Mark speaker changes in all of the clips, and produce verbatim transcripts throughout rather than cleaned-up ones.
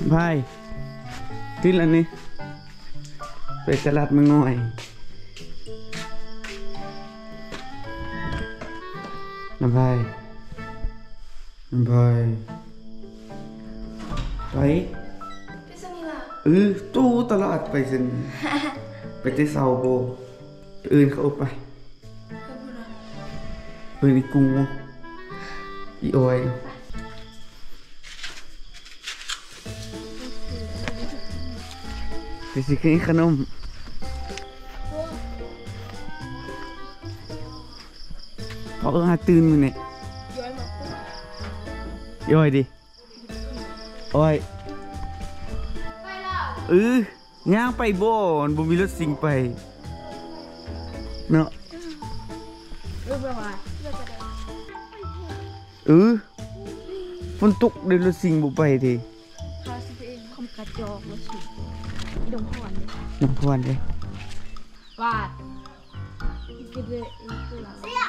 Speaker 1: พายขึ้นแล้วนี่ไปตลาดมังง่อยน้ำพายน้ำพายไปเออตู้ตลาดไปสิไปที่เสาโบอื่นเขาไปเออนี่กุ้งอีโอยไปสิกินขนมเขาเออหาตื่นอยู่เนี่ยย่อยดิโอ้ยเออย่างไปบ่อนบ่มีรถสิงไปเนาะเออฝนตกเดินรถสิงบ่ไปดิ
Speaker 2: เขาสิเองคอมกระจอกรถสิดงพรเลย
Speaker 1: ดงพรเลย
Speaker 2: วาดกินเลยเสีย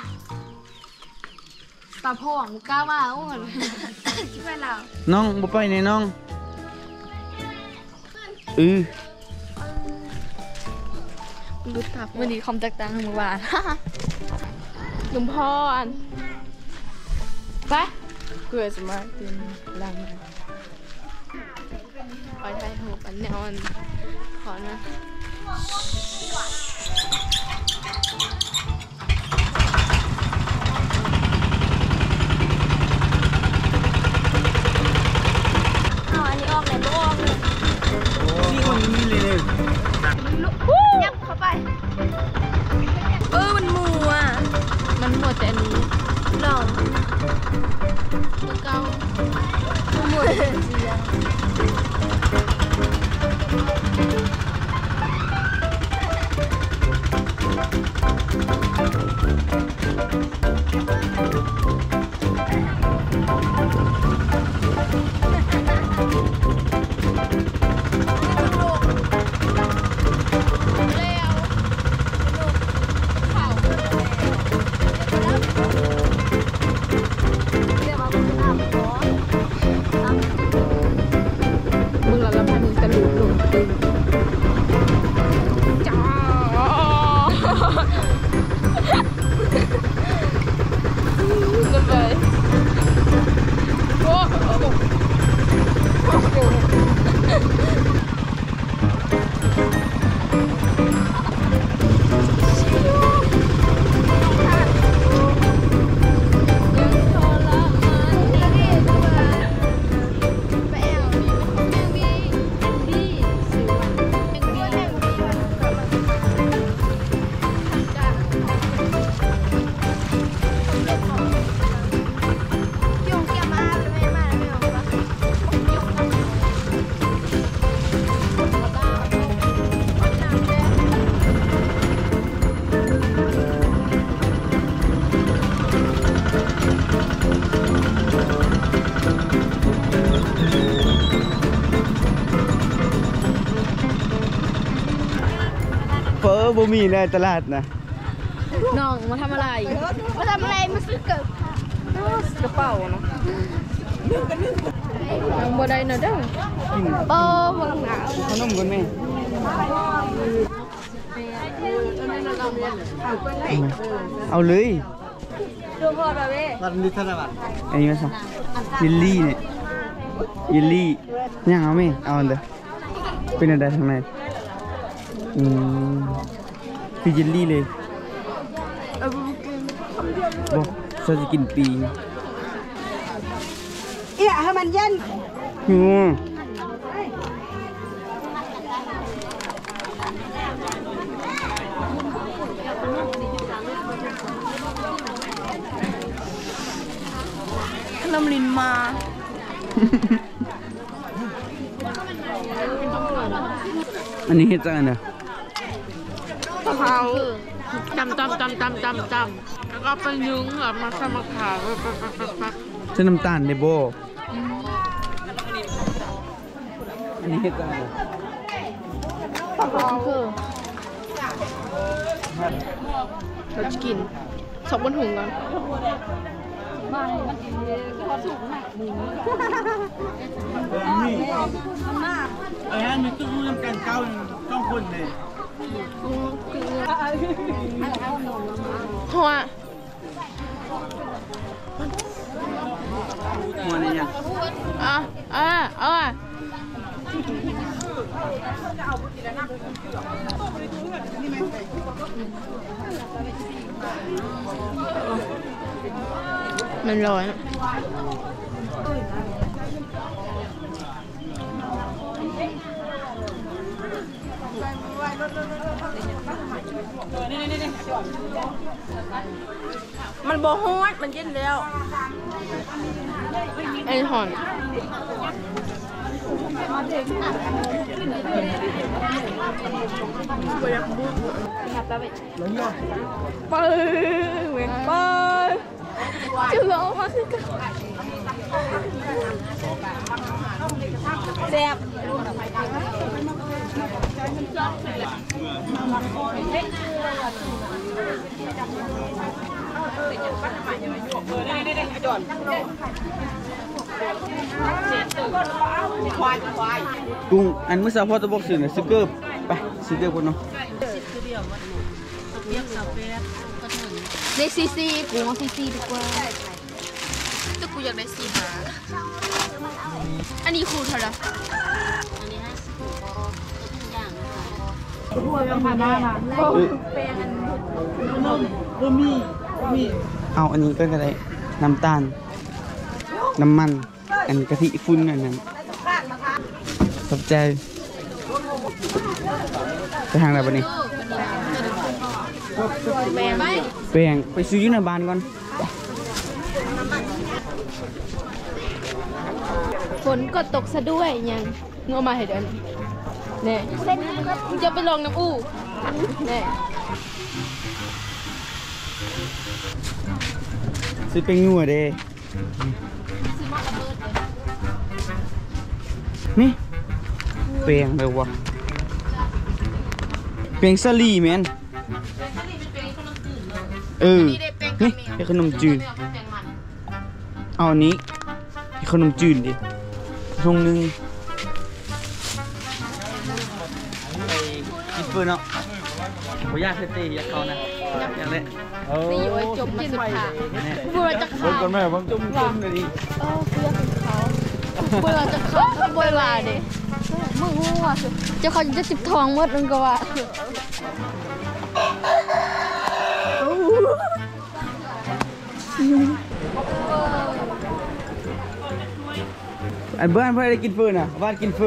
Speaker 2: ตาพ่อมึงกล้ามาอ้วนคิดไปแล้ว
Speaker 1: น้องบ่ไปไหนน้องเออ
Speaker 2: ดูทับวันนี้คอมแตกต่างกันเมื่อวานดงพรไปเพื่อจะมาตื่นรังมาไปไทยหูปันแนวขอนะเอาอันนี้ออกไหนก็ออกเลย
Speaker 1: นี่คนนี้เลยเลย
Speaker 2: ยับเข้าไปเออมันมัวมันมัวแต่อันนี้ลองตัวเก่ามัวเสีย
Speaker 1: เฟอบ่มีในตลาดนะ
Speaker 2: น้องมาทำอะไรมาทำอะไรมาซื้อเกิดกระเป๋าเนาะยังบ่ได้เนาะเด้อเออมึงหนาว
Speaker 1: ขนมกันไหมเอาเลย
Speaker 2: ดูพอแล้วเว้ย
Speaker 1: วันนี้ธนบัตรอันนี้มาสั่งยิลลี่เนี่ยยิลลี่ย่างเอาไหมเอาอันเดียวเป็นอะไรทางในอืมคือยิลลี่เลยบอกฉันจะกินปี
Speaker 3: เอี่ยให้มันเย็น
Speaker 1: อืม
Speaker 2: น้ำลินมา
Speaker 1: อันนี้เห็ดจังเนี่ย
Speaker 2: เขาจำจำจำจำจำจำแล้วก็ไปยุ้งแบบมาสมัครขา
Speaker 1: ใช้น้ำตาลเดโบอันนี้เห็ดจังเนี่ย
Speaker 2: เราจะกินสองบนหุงกันมามันคือเขาสูงมากหมู
Speaker 1: ไอ้ฮันมีตู้รู้ทำการเก้าต้องคนเลย
Speaker 2: หัว
Speaker 1: หัวเนี่ย
Speaker 2: อ่ะอ่ะอ่ะมันร้อนมันบ่ฮอดมันเย็นแล้วไอ้หอนไปเว้ยไปจะร้องมาคือกันแซ่บ
Speaker 1: กุ้งอันเมื่อสาวพ่อจะบอกสื่อเนี่ยซื้อเกิบไปซื้อเกิบคนเนาะ
Speaker 2: ในซีซีกูเอาซีซีดีกว่าแต่กูอยากได้ซีหาอันนี้คูเท่าไหร่อันนี้ให้สิบทุกอย่างนะคะหัวกับผ้าบ้าเป็นอัน
Speaker 1: มีมีเอาอันนี้ก็ได้น้ำตาลน้ำมันอันกะทิฟุ้นอันนั้นสนใจไปทางไหนบ้างนี่
Speaker 2: แปลงไป
Speaker 1: แปลงไปซื้อยูนาบานก่อน
Speaker 2: ฝนก็ตกซะด้วยยังงอมาให้เดินเนี่ยมึงจะไปลองน้ำอู้เนี่ย
Speaker 1: ซื้อเป็นงัวเด้นี่เปียงไปวะเปียงสลีแมนเออนี่เป็นขนมจืดเอาอันนี้ขนมจืดดิทงหนึ่งกินเพื่อนเนาะผมอยากเซตตี้อยากเขานะอยากเลย
Speaker 2: นี่อยู่ไอ้จมมาสุดท้ายเบื่อจะขาด
Speaker 1: ก่อนแม่บางจุ่มจุ่มเลยดิ
Speaker 2: เออเบื่อของเขาเบื่อจะขาดเบื่อว่าดิมึงหัวจะเขาจะจิบทองหมดมึงก็ว่า
Speaker 1: อันเบื่อเพื่อนได้กินเฟืน่ะบ้านกินฟื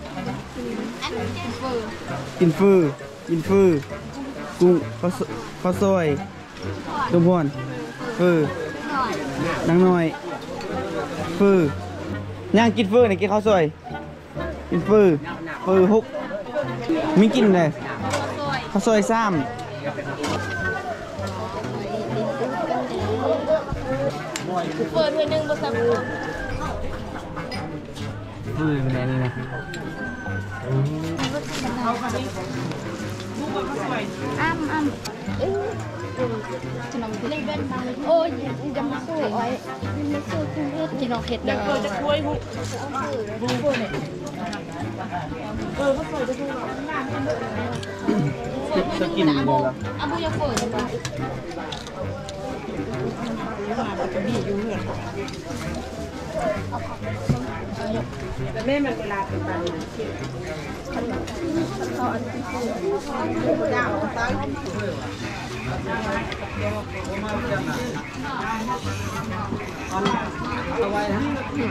Speaker 1: กินฟืกินฟืกุ้งข้าวข้าวซอยตุ้มพอนฟืนางน้อยฟืย่างกินฟืเนี่ยกินข้าวซอยกินฟืฟืฮุกมีกินเลยข้าวซอยซ้ำ
Speaker 2: เปิดด้วยหนึ่งบทสัมภาษณ์
Speaker 1: ฟืเป็นไงนี่นะ
Speaker 2: อ้ำอ้ำเอ้ยขนมที่เล่นเป็นโอ้ยยังไม่สู้อ้อยยังไม่สู้คุณเลือดกินน้องเห็ดเด้อจะช่วยบุกบุกเนี่ยเออก็สวยจะดู
Speaker 1: จะกินอะไรล่ะ
Speaker 2: อาบุยาเฟิร์นแม่มันเวลาเป็นแบบนี้เขาอันที่คือดาวตายเอาไว้นะ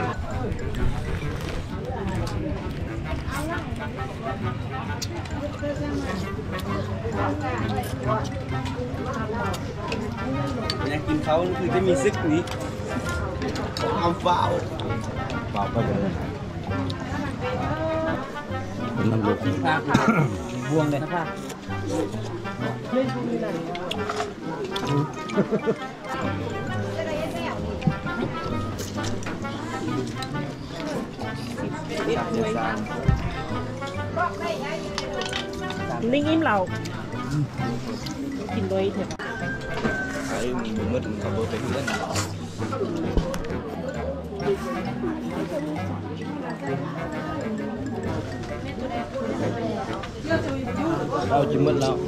Speaker 1: อยากกินเขาคือจะมีซึกนี้เอาเปล่าเปล่าก็เลยมันหลุดภาคบวงเลยนะภาค
Speaker 2: นิ่งอิ่มเรากินด้วยเถอะ
Speaker 3: ไอ้มึงมึงมึงขับรถไปเพื่อน
Speaker 1: เอาจิ้มหมดแล้ว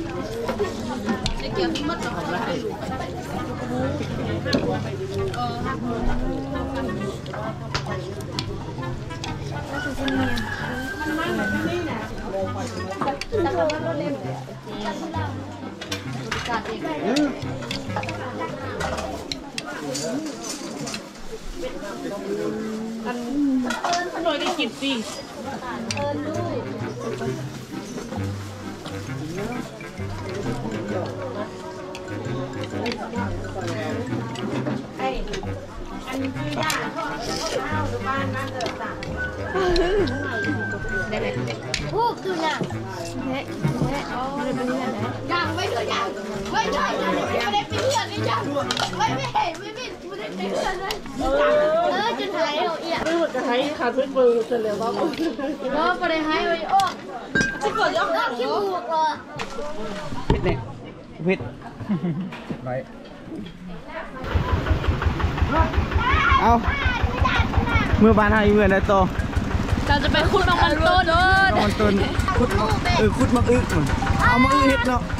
Speaker 3: หน่อยได้กินสิ
Speaker 2: พูดคือน่ะแม่แม่ไม่ได้เป็นเพื่อนนะยังไม่เคยยังไม่ใช่ไม่ได้เป็นเพื่อนนี่จ้ะไม่ไม่เห็นไม่ไม่ไม่ได้เป็นเพื่อนเลยเออจนหายเราเอียไม่หมดจะหายขาดเพื่อนเบอร์จะเหลือว่าเออไปได้หายไปโอ้ที่เกิดยกเลิกที่บวกเลย
Speaker 1: เผ็ดเนี่ยเผ็ดไปเอาเมื่อบานหาอยู่เมื่อไรโต
Speaker 2: เราจะไปขุดมังมันต้น
Speaker 1: มังมันต้นขุดเออขุดมังอึกมันเอามังอึกเห็ดเนาะ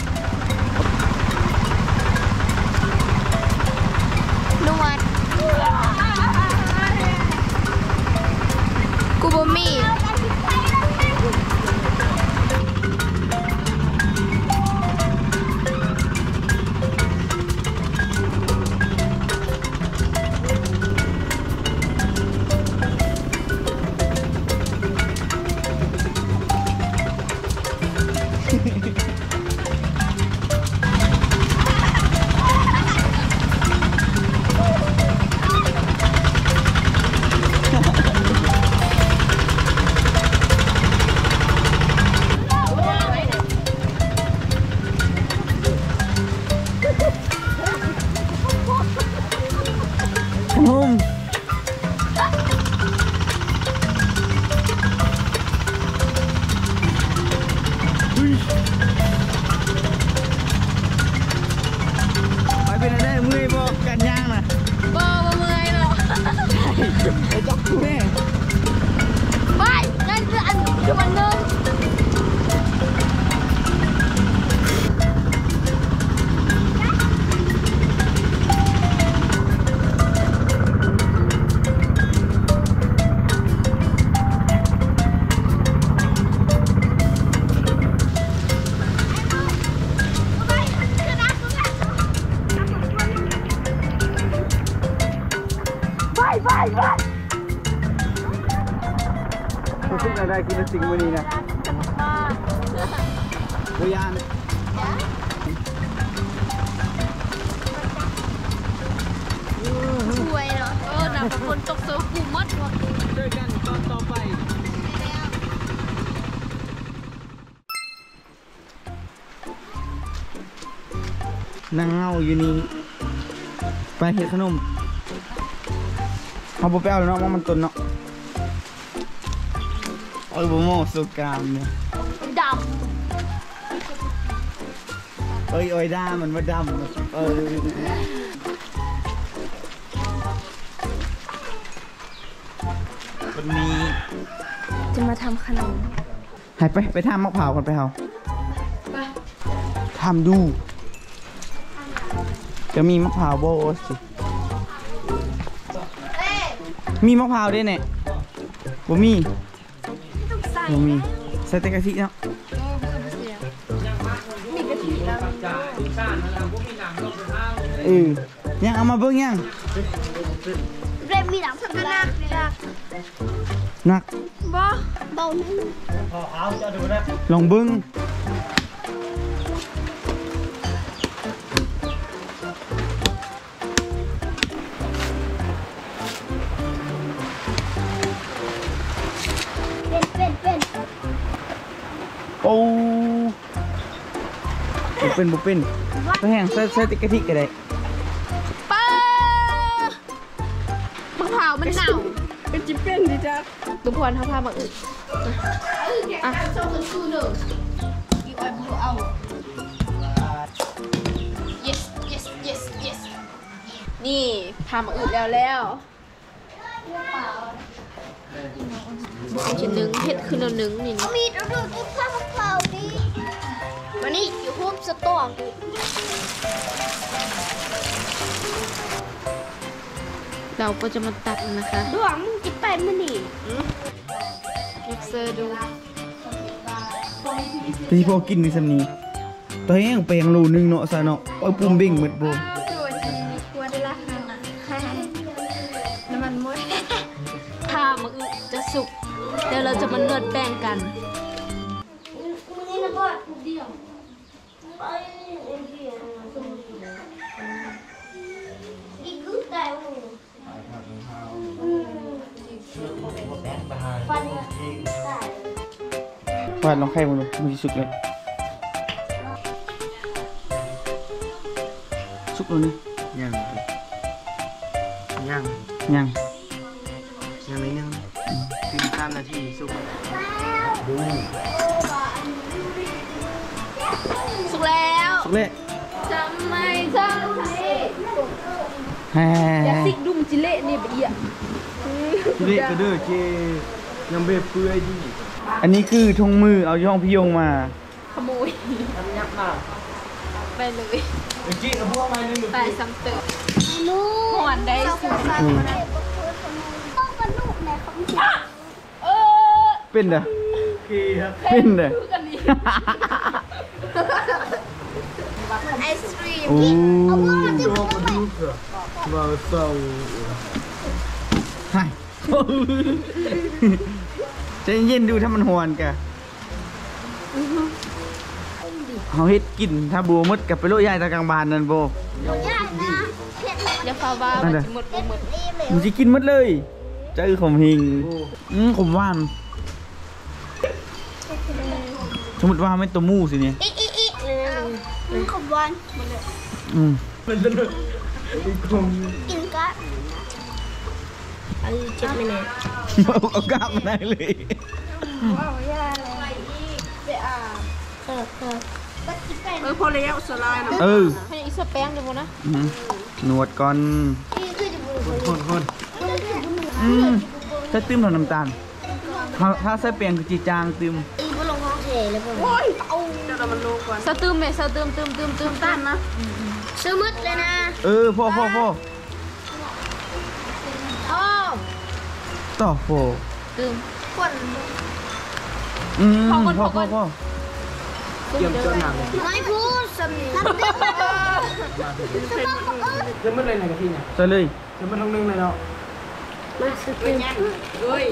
Speaker 2: นวดกูบ่มี
Speaker 1: หุ่มไปเป็นอะไรเมื่อยบอกกันย่างนะ
Speaker 2: บ่บ่เมื่อยหรอก
Speaker 1: ไอ้จ๊อกกูแม่
Speaker 2: ไปนั่นคืออันคือมันนึง
Speaker 1: คุณคิดอะไรกินสิ่งวันนี้นะโบยาน
Speaker 2: ช่วยเนาะเออน้ำฝนตกโซกูมัดว่ะ
Speaker 1: เจอกันตอนต่อไปนั่งเงาอยู่นี่ไปเห็ดขนมเอาโบไปเอาเลยเนาะว่ามันต้นเนาะโอ้ยโบโมสุกามเนี่ย
Speaker 2: ด
Speaker 1: เอ้ยโอ้ยด้ามันว่าดำเออวันนี้
Speaker 2: ำจะมาทำขนม
Speaker 1: หายไปไปทำมะพร้าวกันไปเอาทำดู จะมีมะพร้าวโบสิมีมะพร้าวด้วยเนี่ยบ่มีบ่มีใส่แต่กะทิเนาะเออยังเอามาเบิ่งยัง
Speaker 2: เรมมีหลังสักนัก
Speaker 1: หนัก
Speaker 2: บ่เบา
Speaker 1: ลองเบิ่ง
Speaker 2: เป็นเป็น
Speaker 1: โอ้บุเป็นบุเป็นตัวแห้งใส่ใส่ติกะทิก็ได้
Speaker 2: ป้ามะพร้าวมันหนาว
Speaker 3: เป็นจิ๊บเป็นดิจ้า
Speaker 2: ทุกคนถ้าพามาอึอ่ะนี่พามาอึแล้วแล้วชิ้นหนึ่งเห็ดคือหนึ่งนี่
Speaker 4: มีดดูกินข้าวเปล่าดิวันนี้อยู่ฮุบสตอกดิ
Speaker 2: เราก็จะมาตัดนะคะ
Speaker 4: ดวงมึงกินเป็นมันนี่
Speaker 2: มิกเซอร์ดู
Speaker 1: ที่พอกินในสำนีตัวเองไปยังรูนึงเนาะซะเนาะเอาปุ่มเบ่งหมดบ่
Speaker 4: ตัวชีกลัวได้ละค่ะน้ำมันมด
Speaker 2: ถ้ามืออึจะสุกเดี๋ยวเราจะมานวดแป้งกัน
Speaker 4: มึงนี่นะบอดเดียวไปอีกคือแต่ฟันแต่
Speaker 1: วาดลองไข่มาดูมันสิสุกเลยสุกแล้วนี่
Speaker 5: ย่างย่าง
Speaker 1: ยัง
Speaker 5: ย่างนิดนึงถึงสามนาทีสุก
Speaker 2: สุกแล้ว
Speaker 1: สุกเลย
Speaker 2: จำไม่จำไม่
Speaker 1: แฮ่
Speaker 2: อย่าซิกดุมจิเละนี่เบีย
Speaker 5: เละก็เด้อเจยังเบบเปื่อยดี
Speaker 1: อันนี้คือทงมือเอาย่องพี่ยงมา
Speaker 2: ขโมย
Speaker 5: ยับมา
Speaker 2: ไปเลย
Speaker 5: เมื่อกี้กับพวกไม้นึง
Speaker 2: ไปซ้ำเติม
Speaker 4: ลูก
Speaker 2: หวานได้สุด
Speaker 4: ต้องกระลูกแม่เขาไม่ใช่
Speaker 2: เออ
Speaker 1: เป็นเด้อ
Speaker 5: คือครับ
Speaker 1: เป็นเด้อ
Speaker 2: คือกันนี่
Speaker 4: ไอศครีม
Speaker 1: โอ้
Speaker 4: เอาว่ามันจะ
Speaker 5: ตัวกระดูกเหรอว่าเศร้า
Speaker 1: ใช่ใจเย็นๆดูถ้ามันหวนกะเขาเฮ็ดกินถ้าบัวมดกับไปโลยายตะกลางบานนั่นโบ
Speaker 4: ยากนะเผ็ด
Speaker 2: อย่าฟาว่ามันจะหมดหมด
Speaker 4: รีบเลย
Speaker 1: มันจะกินหมดเลยเจอขมหิงอืมขมหว่านสมมติว่าไม่ตัวมูสิเนี่ย
Speaker 4: อีอีอีมันขบวัน
Speaker 1: อืม
Speaker 5: มันจะเลยอีกคน
Speaker 4: กินก็อันเจ็บไหมเนี่ย
Speaker 1: เอาเอากล้ามมาได้เลย
Speaker 4: ว้าวยาอะไรอีกไปอ่ะเออเออก็กินไป
Speaker 3: เออพอแล้วสลายนะ
Speaker 1: เออ
Speaker 2: ให้อีกสักแป้งเดี๋ยวนะ
Speaker 1: อืมหนวดก่อน
Speaker 4: นี่คือจะบู
Speaker 5: คนคน
Speaker 1: อืมถ้าตื้มทำน้ำตาลถ้าถ้าใส่เปลี่ยนคือจีจางตื้ม
Speaker 4: อีบุลงห้องเฉยเลยผม
Speaker 3: โอ้ยเอาเดี๋ยวเรามันโลก่อน
Speaker 2: สะตืมไหมสะตืมตืมตืมตืมตันนะ
Speaker 4: ซื้อมืดเลยนะ
Speaker 1: เออพ่อพ่อพ่อ
Speaker 4: อ๋อ
Speaker 1: ต่อโฟ
Speaker 2: ตืม
Speaker 4: คน
Speaker 1: อืม
Speaker 2: พ่อก่อน
Speaker 1: พ่อ
Speaker 2: พ่
Speaker 1: พ่
Speaker 2: อ
Speaker 1: อ
Speaker 2: ก่อน
Speaker 1: พ่อ
Speaker 5: เกี่ยมเจ้าหนัง
Speaker 4: ไม่พูดสำเนียงน้ำเต็ม
Speaker 5: จะไม่เลยไหนกับพี่เนี่ย
Speaker 1: ใส่เลย
Speaker 5: จะไม่ต้องนึ่งเลยเนาะ
Speaker 4: มาซื้อเป็น
Speaker 3: เฮ้ย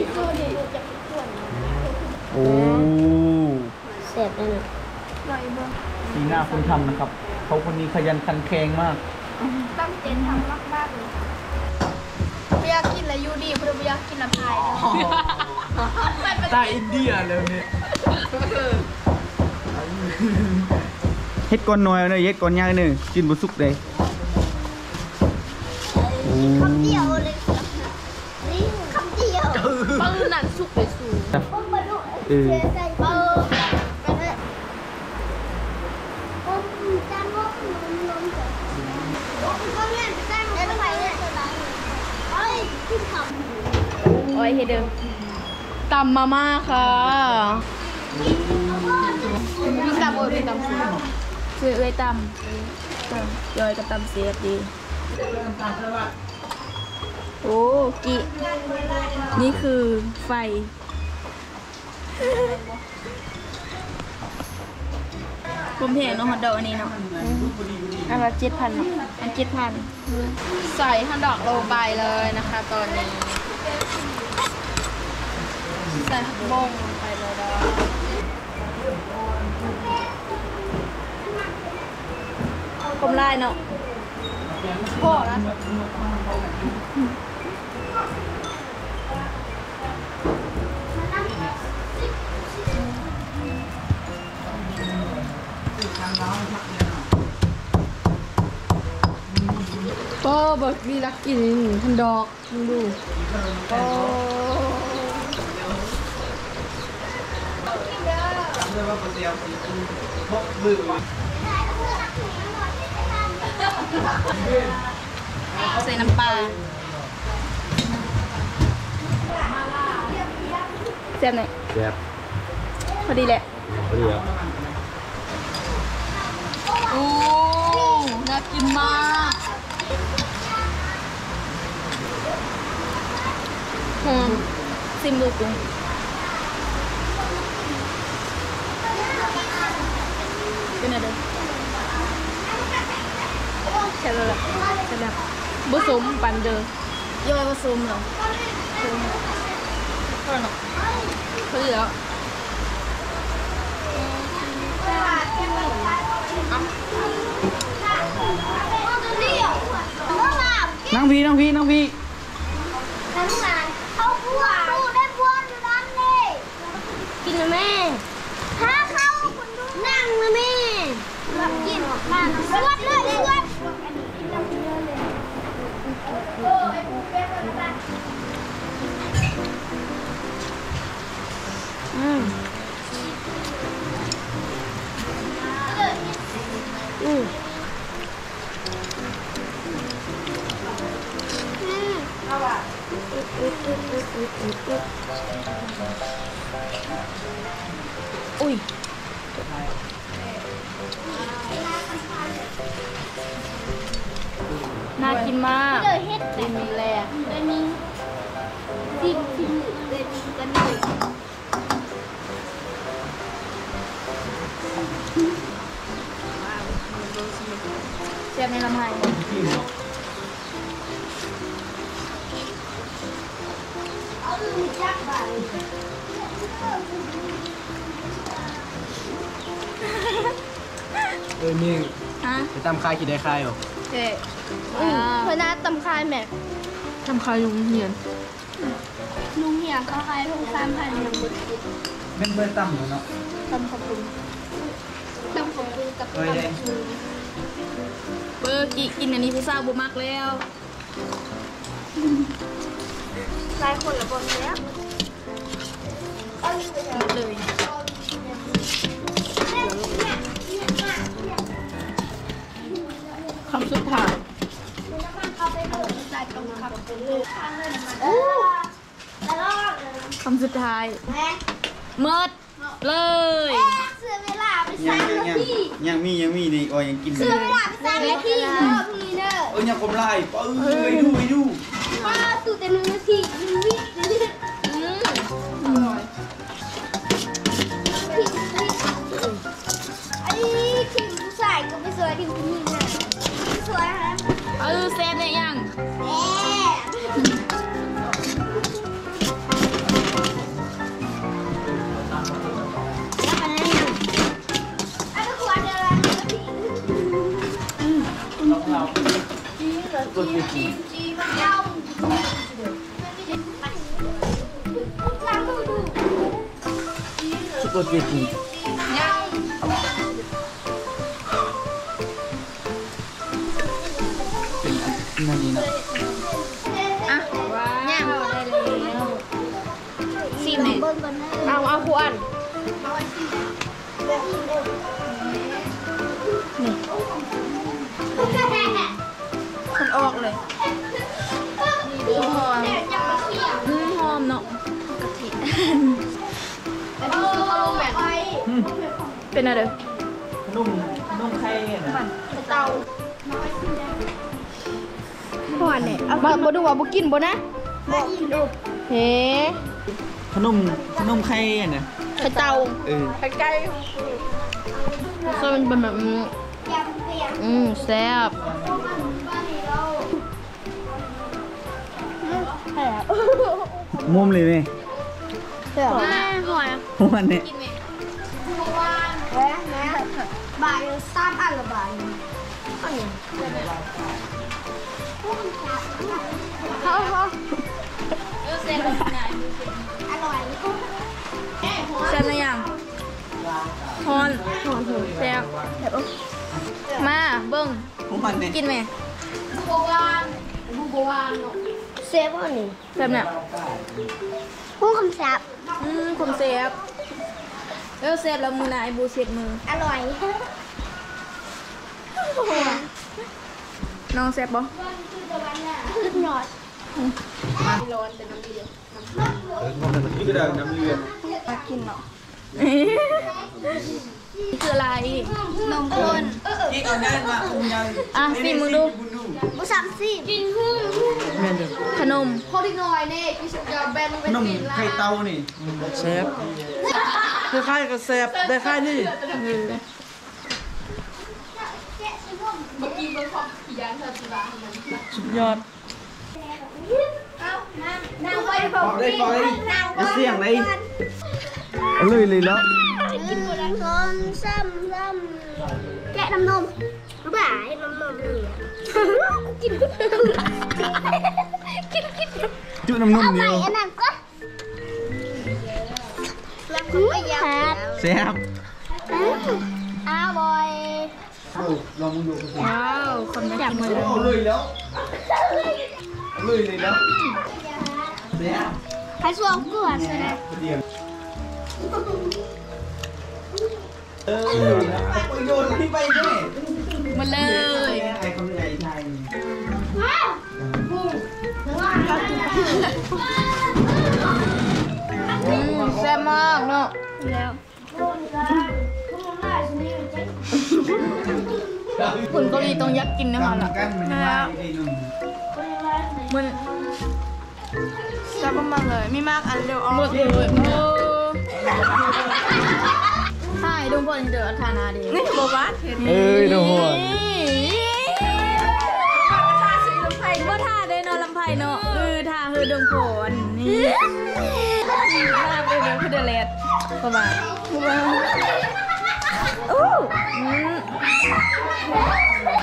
Speaker 1: โอ้
Speaker 4: เสียบเลยนะ
Speaker 1: สีหน้าคนทำนะครับ เขาคนนี้ขยันขันแข็งมาก
Speaker 4: ต้องเจนทำมากๆเลยไม่อยากกินอะไรยูดีเพราะไม่อยากกินน้ำพาย
Speaker 5: ใต้อินเดียเลยเนี่ย
Speaker 1: เฮ็ดก้อนน้อยเอาเลยเฮ็ดก้อนใหญ่เนยกินบ่สุกเลยโอ้
Speaker 4: คำเดียวเลยนี่คำเดียว
Speaker 2: ปืนนั่นสุกไปสู่
Speaker 4: ผมมาดู
Speaker 1: เออ
Speaker 4: เสียใจเออไปเลยผมจำว่าผมล้มเลยผมก็เล่นแจ้งได้ทำไมเนี่ยเฮ้ยขึ้นเขา
Speaker 2: โอ้ยเฮเดิมตำมาม่าค่ะพี่ตำโอ้ยพี่ตำซื้อซื้อเอ้ยตำย่อยกับตำเสียดีโอ้กินี่คือไฟผมเห็นน้องฮอตดอกอันนี้เนาะอันละเจ็ดพันอันเจ็ดพันใส่ฮอตดอกลงไปเลยนะคะตอนนี้ใส่ผักบงลงไปเลยดอกกลมลายเนาะพอแล้วก็เบิกมีรักกินทันดอกมึงดูโอ้ ใส่น้ำปลาแซ่บไหน
Speaker 5: แซ่บ
Speaker 2: พอดีแหละ
Speaker 5: พอดีครับ
Speaker 2: โอ้น่ากินมากหอมซิมดูกุ้งเป็นอะไรแค่นั้นแหละแค่นั้นผสมปันเดอร์ย่อยผสมเหรอผสมเท่านั้นหรอพอดีแล้ว
Speaker 1: นั่งพี่นั่งพี่นั่งพี่
Speaker 4: นั่นไงเขาบัวดูได้บัวอยู่นั่นเลยกินนะแม่ถ้าเขานั่งนะแม่กินมาสวดเลยสวดอืมอืม
Speaker 2: อุ้ยน่ากินมาก
Speaker 4: เลยเฮ็ด
Speaker 2: ดีมีแรง
Speaker 4: เลยมีสิ่งที่เลยมีกันเลย
Speaker 2: เสียบในลำไส้
Speaker 4: เอาลูกจักไป
Speaker 5: เออนี่
Speaker 2: ฮะ
Speaker 5: ไปตามคายกี่ได้คายหรอ
Speaker 2: เจ๊
Speaker 4: อืมเพื่อนน้าตำคายแม่
Speaker 2: ทำคายลุงเหียน
Speaker 4: ลุงเหี่ยเขาคายลุงสามพันยังบุญ
Speaker 1: เป็นเบอร์ต่ำเลยเนาะ
Speaker 2: ทำขอบคุณ
Speaker 4: ตำของกูกับ
Speaker 1: เอ้ย
Speaker 4: ตำ
Speaker 1: แดง
Speaker 4: กู
Speaker 2: เบอร์กิกินอันนี้พิซซ่าบุมากแล้ว
Speaker 4: หลายคนละบนเนี้ยเอาลูกไป
Speaker 2: หมดเลย คำสุดท้าย
Speaker 4: อู้แล้วก็
Speaker 2: คำสุดท้าย
Speaker 4: แม่
Speaker 2: เมิดเลย
Speaker 4: เสื้อเวลาไป
Speaker 1: ยั
Speaker 4: สาง ม
Speaker 1: ยัง
Speaker 4: นาที
Speaker 1: ยังมียังมีนี่โอ้ยยังกิน
Speaker 4: เสื้อเวลาไปสามนาทีเด้อพี่เด้อ
Speaker 1: เอ้ยยังกลมไล่เอ้ยไปดูไปดู
Speaker 4: มาสู่แต่หนึ่งนาทีหนึ่งวิหนึ่งวิ
Speaker 2: อืม
Speaker 4: ไอ้ทีมผู้ชายก็ไม่สวยทีมผู้หญิงนะไม่สวยฮะ
Speaker 2: เออเซฟได้ยัง
Speaker 4: แม่แล้วมันนั่งอยู่ไอ้ก็ควรจะอะไรนะพี่
Speaker 5: กดกี่ที
Speaker 4: จีมันยาวล้างมือดู
Speaker 5: กดกี่ที
Speaker 2: ยัง
Speaker 1: เป็นอันนี้เนาะ
Speaker 2: อ่ะว้าวได้แล้วซีมเนี่ย
Speaker 4: เบิ้งกันนะ
Speaker 2: เอาเอาขวดคนออกเลยหอมอืมหอมเนาะกะทิเป็นอะไร
Speaker 1: ขนมขนมไข่เนี่ยนะ
Speaker 4: เตา
Speaker 2: หวานเนี่ยเอาบ่ดูว่าบ่กินบ่นะ
Speaker 4: บอกดู
Speaker 2: เฮ้
Speaker 1: ขนมขนมไข่เนี่ยนะ
Speaker 2: ไข่เตา
Speaker 1: เออ
Speaker 2: ไข่ไก่ก็มันเป็นแบบอืม
Speaker 4: ยำเปียก
Speaker 2: อืมแซ่บ
Speaker 4: บ้านนี้เรา
Speaker 1: มุมเลยไหม
Speaker 2: แซ่บแม่หอย
Speaker 1: วันนี้
Speaker 2: กินไหม
Speaker 4: แม่แม่บ่ายสามอันละบ่ายเขาเขา
Speaker 2: เออแซ่บแบบไหน
Speaker 4: อร่อย
Speaker 2: แซ่บไหมยังฮอนแซ่บมาเบิ้ง
Speaker 1: วันนี้
Speaker 2: กินไหม
Speaker 4: เซฟอันนี้
Speaker 2: แซ่บเนี่ย
Speaker 4: ผู้คำศัพท์
Speaker 2: อืมผมแซ่บเออแซ่บแล้วมือไหนบูเช็ดมือ
Speaker 4: อร่อย
Speaker 2: น้องแซ่บบ่
Speaker 4: ขึ้นหยอด
Speaker 5: นี่ก็ได้น้ำเลือด
Speaker 2: มากินเนาะนี่คืออะไรนมข้น
Speaker 5: นี่เอาได้มาอุ้มยาย
Speaker 2: อ่ะสิมึงดู
Speaker 4: บุษามสิกินหุ้ม
Speaker 1: แม่นเด้อ
Speaker 2: ขนม
Speaker 3: พอที่น้อยนี่พี่สุดยอดแบน
Speaker 1: ขนมไข่เตานี่แซ่บได้ค่ายก็แซ่บได้ค่ายนี่ สุดยอด
Speaker 4: นางไปบ
Speaker 1: อ
Speaker 4: อก
Speaker 1: อกได้ปล่อยจะเสี่ยงเลยเอาเลยเลยแล้ว
Speaker 4: กินนมซ้ำซ้ำแกะน้ำนมรู้ป่ะไอ้น้ำนมเหลือกินกินกิน
Speaker 1: จุน้ำนุ่ม
Speaker 4: เอา
Speaker 1: เดี
Speaker 4: ใหม่
Speaker 1: ยว
Speaker 4: อันนั้นก็แล้วก็ไม่ยาก
Speaker 1: แซ่บ
Speaker 4: อ้าวบอย
Speaker 1: ลองมึงดู
Speaker 2: ว้าวคนไม่กินเลย
Speaker 1: เอาเลยแล้วเอาเลยเลยแล้วแซ่บ
Speaker 4: ใครสวมกวดใช่ไหม
Speaker 1: เดี๋ยวเออไปโยนที่ไปแน่
Speaker 2: มาเลย
Speaker 1: ไอ้คนใหญ่ไทย
Speaker 4: ว้าว
Speaker 2: อืมแซ่บมากเนาะ
Speaker 4: แล้ว
Speaker 2: คนเกาหลีต้องยักกินนะมันละ
Speaker 1: กันมันมาดีนุ่ม
Speaker 2: มัน
Speaker 3: แซ่บมากเลยไม่มากอันเดียวเอา
Speaker 2: หมดเลยโอ้ใช่ดุงพลเดือดทานาดี
Speaker 3: นี่โบบาเห็น
Speaker 1: เอ้ยโดน
Speaker 2: ว่าท่าได้นอนลำไผ่เนาะเออท่าเฮอดงโผนนี่ท่าไปเดินคือเดเลดประมาณประมาณอู้อืม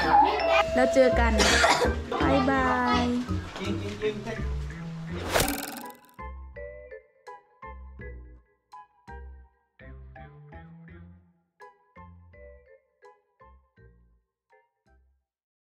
Speaker 2: แล้วเจอกันบายบาย
Speaker 1: กินกินกิน